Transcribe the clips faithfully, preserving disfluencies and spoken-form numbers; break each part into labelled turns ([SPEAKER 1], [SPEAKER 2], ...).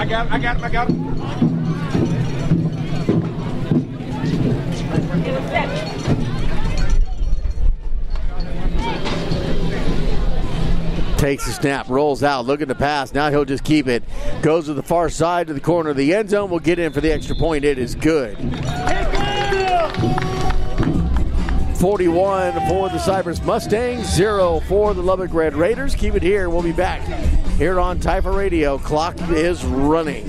[SPEAKER 1] I got him, I got him, I got him.
[SPEAKER 2] Takes the snap, rolls out, looking to pass. Now he'll just keep it. Goes to the far side to the corner of the end zone. Will get in for the extra point. It is good. forty-one for the Cypress Mustangs, zero for the Lubbock Red Raiders. Keep it here. We'll be back here on Taifa Radio. Clock is running.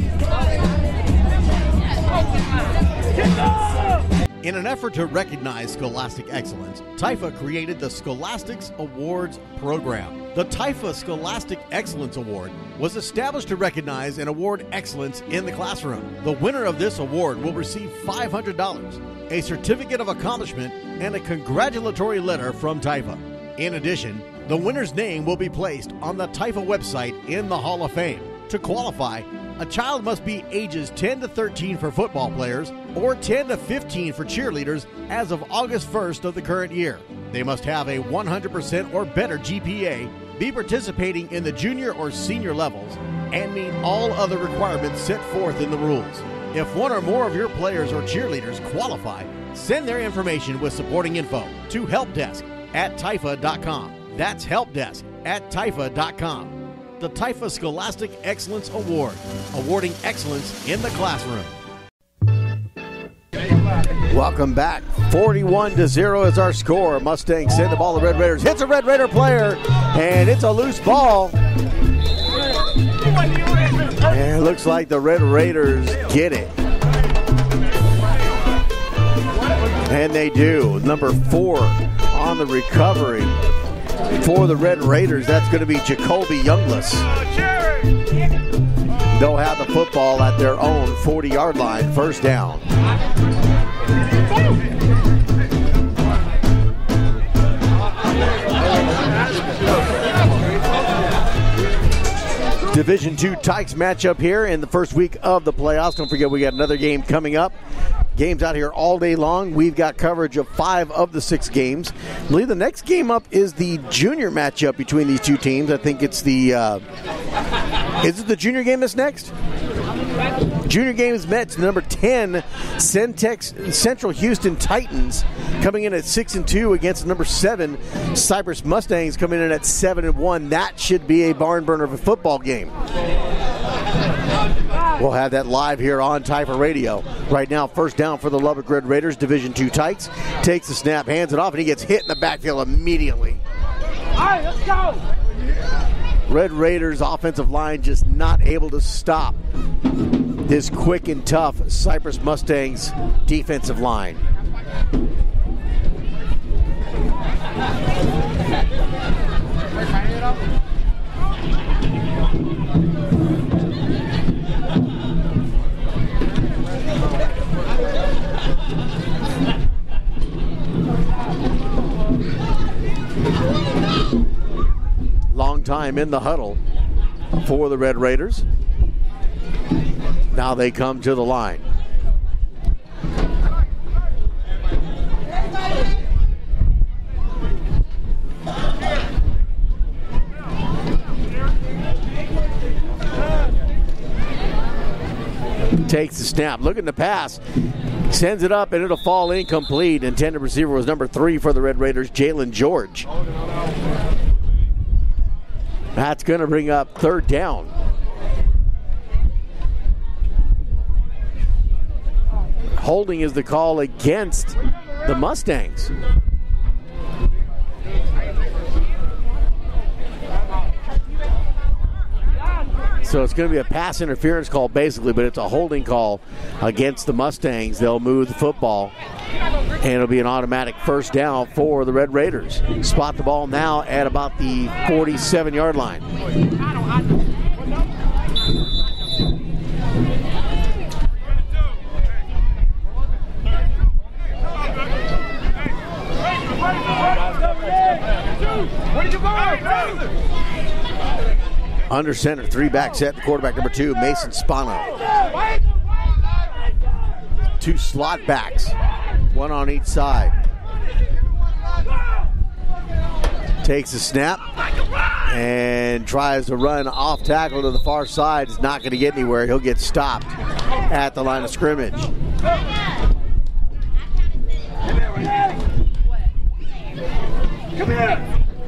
[SPEAKER 3] In an effort to recognize scholastic excellence, Taifa created the Scholastics Awards program. The Taifa Scholastic Excellence Award was established to recognize and award excellence in the classroom. The winner of this award will receive five hundred dollars, a certificate of accomplishment, and a congratulatory letter from Taifa. In addition, the winner's name will be placed on the Taifa website in the Hall of Fame. To qualify, a child must be ages ten to thirteen for football players or ten to fifteen for cheerleaders as of August first of the current year. They must have a one hundred percent or better G P A, be participating in the junior or senior levels, and meet all other requirements set forth in the rules. If one or more of your players or cheerleaders qualify, send their information with supporting info to helpdesk at taifa dot com. That's helpdesk at taifa dot com. The Taifa Scholastic Excellence Award, awarding excellence in the classroom.
[SPEAKER 2] Welcome back. forty-one to zero is our score. Mustangs send the ball to Red Raiders. Hits a Red Raider player, and it's a loose ball. And it looks like the Red Raiders get it. And they do. Number four on the recovery for the Red Raiders. That's going to be Jacoby Youngless. They'll have the football at their own forty-yard line, first down. Division two Tykes matchup here in the first week of the playoffs. Don't forget we got another game coming up. Games out here all day long. We've got coverage of five of the six games. I believe the next game up is the junior matchup between these two teams. I think it's the uh, is it the junior game that's next? Junior game is Mets, number ten, Centex Central Houston Titans coming in at six and two against number seven, Cypress Mustangs coming in at seven and one. That should be a barn burner of a football game. We'll have that live here on Taifa Radio. Right now, first down for the Lubbock Red Raiders, Division two Tykes. Takes the snap, hands it off, and he gets hit in the backfield immediately.
[SPEAKER 1] All right, let's go.
[SPEAKER 2] Red Raiders offensive line just not able to stop this quick and tough Cypress Mustangs defensive line. Long time in the huddle for the Red Raiders. Now they come to the line. Takes the snap, looking to pass. Sends it up and it'll fall incomplete. Intended receiver was number three for the Red Raiders, Jalen George. That's going to bring up third down. Holding is the call against the Mustangs. So it's going to be a pass interference call basically, but it's a holding call against the Mustangs. They'll move the football, and it'll be an automatic first down for the Red Raiders. Spot the ball now at about the forty-seven-yard line. Under center, three back set, the quarterback number two, Mason Spano. Two slot backs, one on each side. Takes a snap, and tries to run off tackle to the far side. Is not going to get anywhere. He'll get stopped at the line of scrimmage.
[SPEAKER 1] Come here.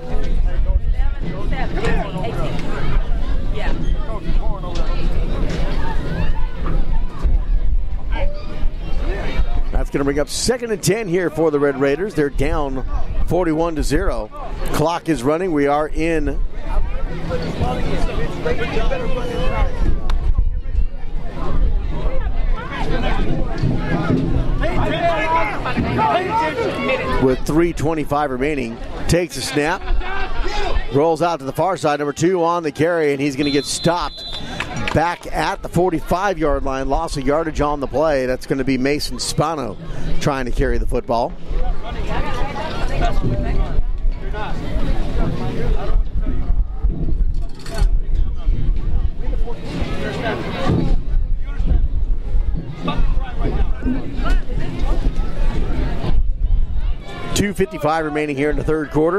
[SPEAKER 2] That's going to bring up second and ten here for the Red Raiders. They're down forty-one to zero. Clock is running. We are in with three twenty-five remaining. Takes a snap. Rolls out to the far side. Number two on the carry, and he's going to get stopped back at the forty-five-yard line. Loss of yardage on the play. That's going to be Mason Spano trying to carry the football. two fifty-five remaining here in the third quarter.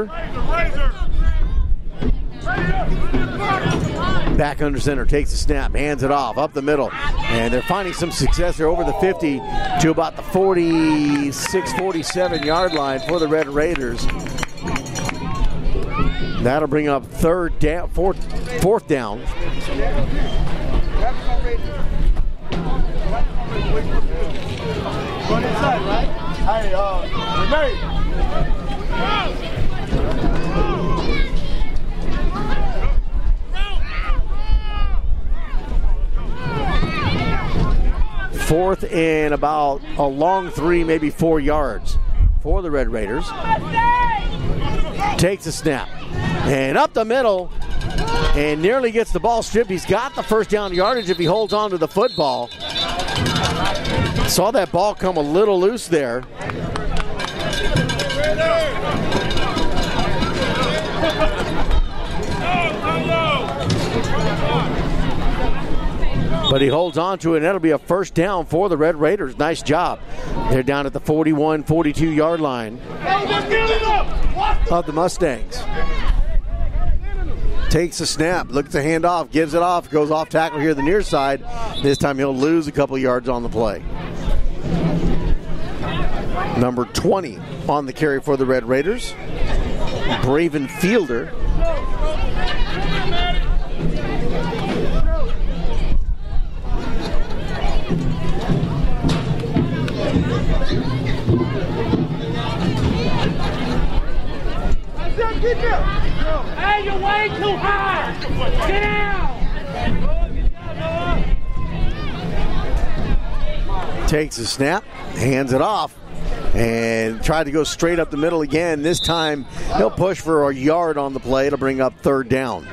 [SPEAKER 2] Back under center, takes the snap, hands it off, up the middle. And they're finding some success. They're over the fifty to about the forty-six, forty-seven-yard line for the Red Raiders. That'll bring up third down, fourth, fourth down.
[SPEAKER 1] Run inside, right? Hey, uh, Renee.
[SPEAKER 2] Fourth and about a long three, maybe four yards for the Red Raiders. Takes a snap. And up the middle. And nearly gets the ball stripped. He's got the first down yardage if he holds on to the football. Saw that ball come a little loose there. But he holds on to it, and that'll be a first down for the Red Raiders. Nice job. They're down at the forty-one, forty-two-yard line of the Mustangs. Takes a snap, looks to hand off, gives it off, goes off tackle here the near side. This time he'll lose a couple yards on the play. Number twenty on the carry for the Red Raiders, Braven Fielder.
[SPEAKER 1] Hey, you're way too high. Get down.
[SPEAKER 2] Takes a snap, hands it off, and tried to go straight up the middle again. This time he'll push for a yard on the play to bring up third down.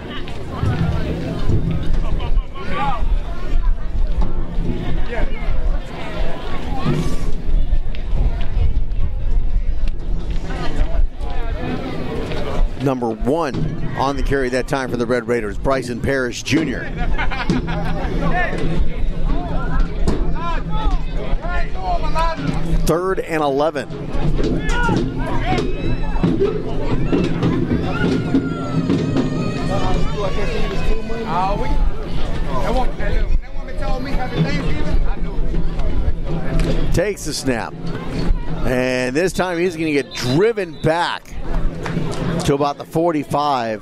[SPEAKER 2] Number one on the carry that time for the Red Raiders, Bryson Parrish Junior Third and eleven. Takes the snap. And this time he's going to get driven back to about the forty-five.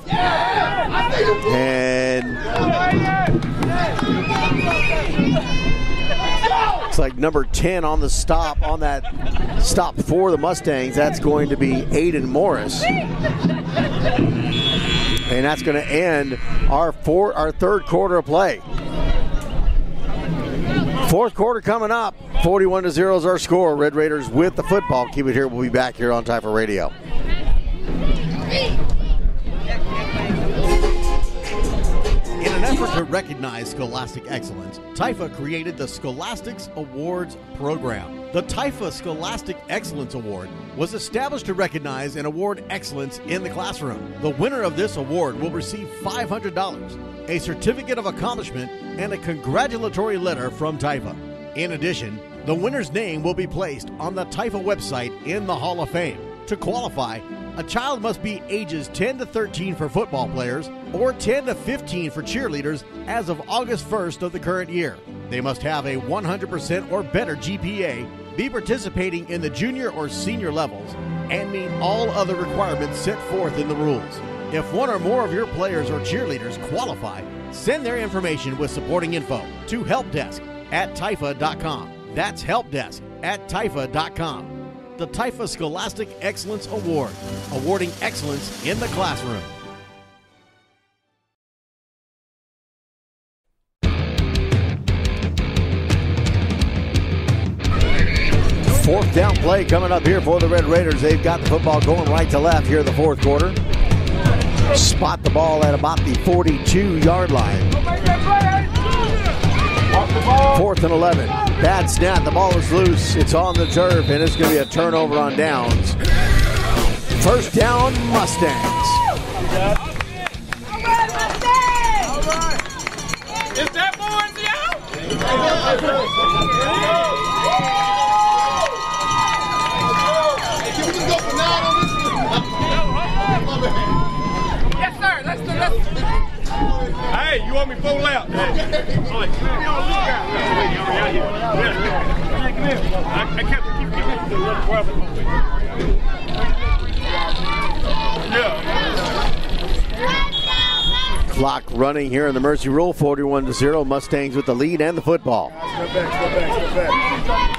[SPEAKER 2] And it's like number ten on the stop, on that stop for the Mustangs. That's going to be Aiden Morris. And that's going to end our four, our third quarter of play. Fourth quarter coming up. forty-one to zero is our score. Red Raiders with the football. Keep it here. We'll be back here on Typha Radio.
[SPEAKER 3] In an effort to recognize scholastic excellence, Typha created the Scholastics Awards program. The Typha Scholastic Excellence Award was established to recognize and award excellence in the classroom. The winner of this award will receive five hundred dollars, a certificate of accomplishment, and a congratulatory letter from Typha. In addition, the winner's name will be placed on the Typha website in the Hall of Fame. To qualify, A child must be ages ten to thirteen for football players or ten to fifteen for cheerleaders as of August first of the current year. They must have a one hundred percent or better G P A, be participating in the junior or senior levels, and meet all other requirements set forth in the rules. If one or more of your players or cheerleaders qualify, send their information with supporting info to helpdesk at Taifa dot com. That's helpdesk at Taifa dot com. The Taifa Scholastic Excellence Award, awarding excellence in the classroom.
[SPEAKER 2] Fourth down play coming up here for the Red Raiders. They've got the football going right to left here in the fourth quarter. Spot the ball at about the forty-two-yard line. Fourth and eleven. Bad snap. The ball is loose. It's on the turf, and it's going to be a turnover on downs. First down, Mustangs.
[SPEAKER 1] Is that boys out?
[SPEAKER 4] Can we just go for nine on this one?
[SPEAKER 1] Yes, sir. Let's do this. Hey, you want me full out? Hey. All right, come here. I, I kept keep getting the little brother. Yeah.
[SPEAKER 2] Clock running here in the Mercy Rule, forty-one to zero. Mustangs with the lead and the football.
[SPEAKER 4] Step back, step back, step back.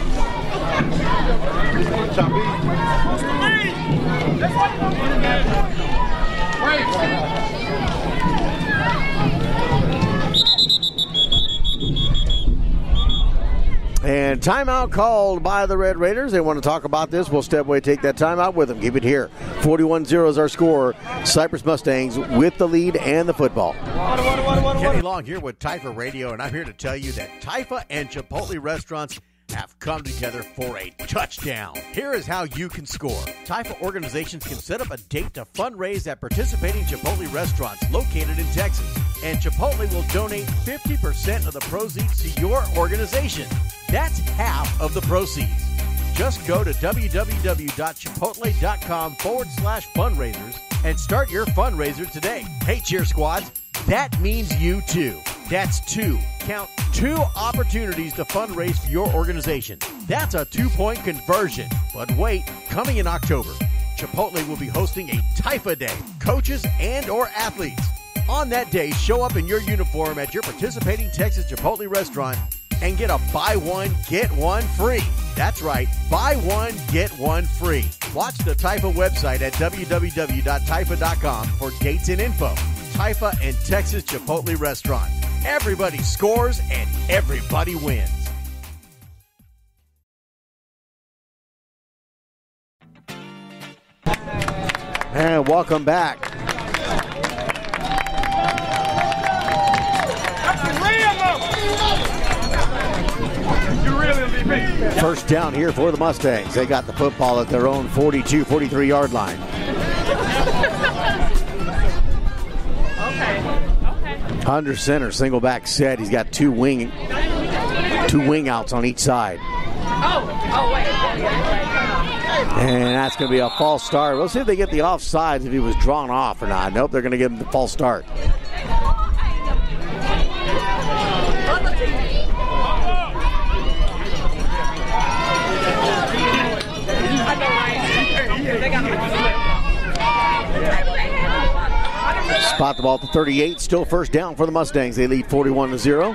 [SPEAKER 2] And timeout called by the Red Raiders. They want to talk about this. We'll step away, take that timeout with them. Keep it here. forty-one zero is our score. Cypress Mustangs with the lead and the football.
[SPEAKER 3] Kenny Long here with Taifa Radio, and I'm here to tell you that Taifa and Chipotle restaurants have come together for a touchdown. Here is how you can score. Taifa organizations can set up a date to fundraise at participating Chipotle restaurants located in Texas, and Chipotle will donate fifty percent of the proceeds to your organization. That's half of the proceeds. Just go to www.chipotle.com forward slash fundraisers and start your fundraiser today. Hey, Cheer Squads, that means you too. That's two. Count two opportunities to fundraise for your organization. That's a two-point conversion. But wait, coming in October, Chipotle will be hosting a Taifa Day, coaches and or athletes. On that day, show up in your uniform at your participating Texas Chipotle restaurant and get a buy one, get one free. That's right, buy one, get one free. Watch the Taifa website at w w w dot taifa dot com for dates and info. Taifa and Texas Chipotle restaurants. Everybody scores and everybody wins.
[SPEAKER 2] And welcome back. First down here for the Mustangs. They got the football at their own forty-two, forty-three-yard line.
[SPEAKER 1] Okay. Okay.
[SPEAKER 2] Under center, single back set. He's got two wing, two wing outs on each side.
[SPEAKER 1] Oh, oh, wait.
[SPEAKER 2] And that's going to be a false start. We'll see if they get the offsides, if he was drawn off or not. Nope, they're going to give him the false start. Spot the ball at the thirty-eight. Still first down for the Mustangs. They lead forty-one to zero.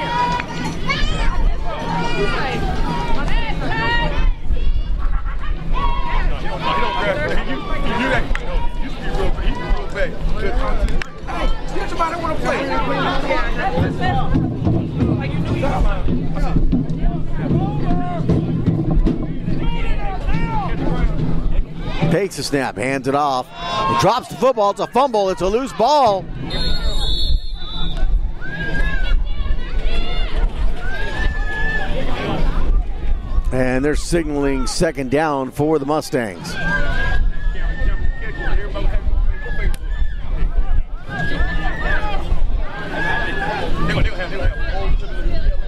[SPEAKER 2] Takes a snap, hands it off. He drops the football. It's a fumble. It's a loose ball. And they're signaling second down for the Mustangs.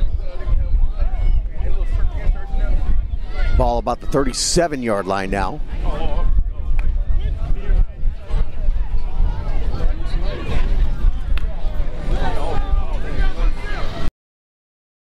[SPEAKER 2] Ball about the thirty-seven-yard line now.